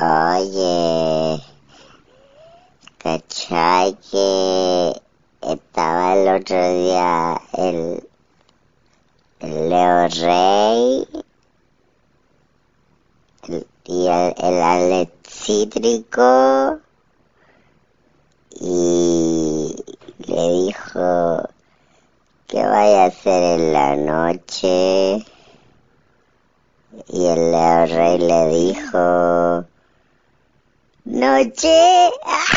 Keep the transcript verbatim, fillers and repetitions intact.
Oye, ¿cachai que estaba el otro día el, el Leo Rey el, y el, el Alex Cítrico y le dijo que vaya a hacer en la noche? Y el Leo Rey le dijo: Noche.